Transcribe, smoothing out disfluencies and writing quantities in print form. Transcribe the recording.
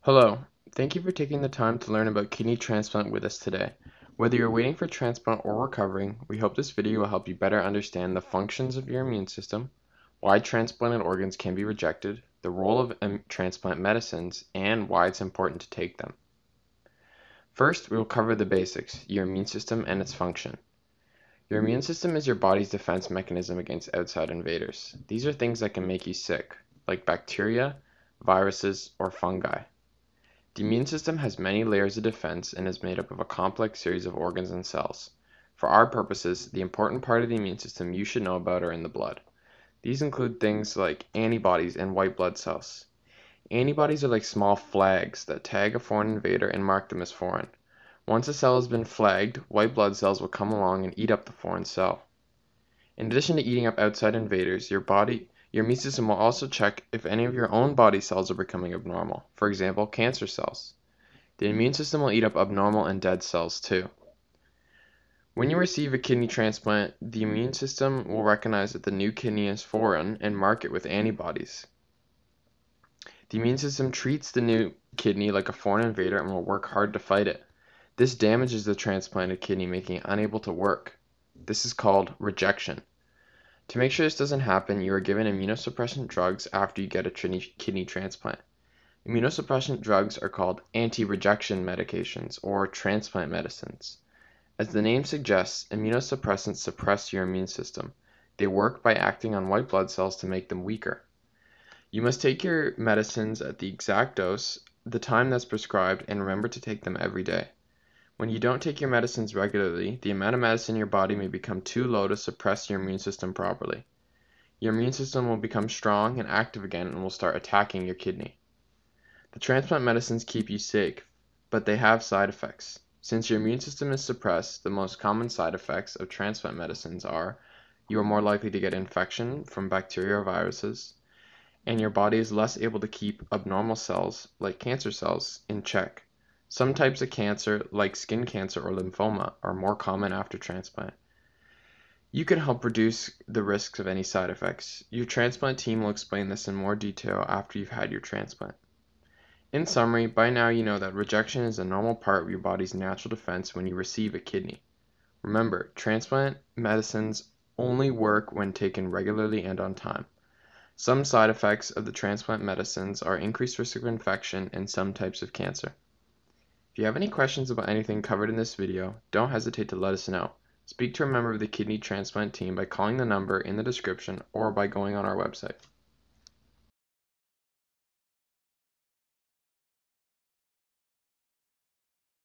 Hello, thank you for taking the time to learn about kidney transplant with us today. Whether you're waiting for transplant or recovering, we hope this video will help you better understand the functions of your immune system, why transplanted organs can be rejected, the role of transplant medicines, and why it's important to take them. First, we will cover the basics, your immune system and its function. Your immune system is your body's defense mechanism against outside invaders. These are things that can make you sick, like bacteria, viruses, or fungi. The immune system has many layers of defense and is made up of a complex series of organs and cells. For our purposes, the important part of the immune system you should know about are in the blood. These include things like antibodies and white blood cells. Antibodies are like small flags that tag a foreign invader and mark them as foreign. Once a cell has been flagged, white blood cells will come along and eat up the foreign cell. In addition to eating up outside invaders, your immune system will also check if any of your own body cells are becoming abnormal. For example, cancer cells. The immune system will eat up abnormal and dead cells too. When you receive a kidney transplant, the immune system will recognize that the new kidney is foreign and mark it with antibodies. The immune system treats the new kidney like a foreign invader and will work hard to fight it. This damages the transplanted kidney, making it unable to work. This is called rejection. To make sure this doesn't happen, you are given immunosuppressant drugs after you get a kidney transplant. Immunosuppressant drugs are called anti-rejection medications or transplant medicines. As the name suggests, immunosuppressants suppress your immune system. They work by acting on white blood cells to make them weaker. You must take your medicines at the exact dose, the time that's prescribed, and remember to take them every day. When you don't take your medicines regularly, the amount of medicine in your body may become too low to suppress your immune system properly. Your immune system will become strong and active again and will start attacking your kidney. The transplant medicines keep you safe, but they have side effects. Since your immune system is suppressed, the most common side effects of transplant medicines are you are more likely to get infection from bacteria or viruses, and your body is less able to keep abnormal cells, like cancer cells, in check. Some types of cancer, like skin cancer or lymphoma, are more common after transplant. You can help reduce the risks of any side effects. Your transplant team will explain this in more detail after you've had your transplant. In summary, by now you know that rejection is a normal part of your body's natural defense when you receive a kidney. Remember, transplant medicines only work when taken regularly and on time. Some side effects of the transplant medicines are increased risk of infection and some types of cancer. If you have any questions about anything covered in this video, don't hesitate to let us know. Speak to a member of the kidney transplant team by calling the number in the description or by going on our website.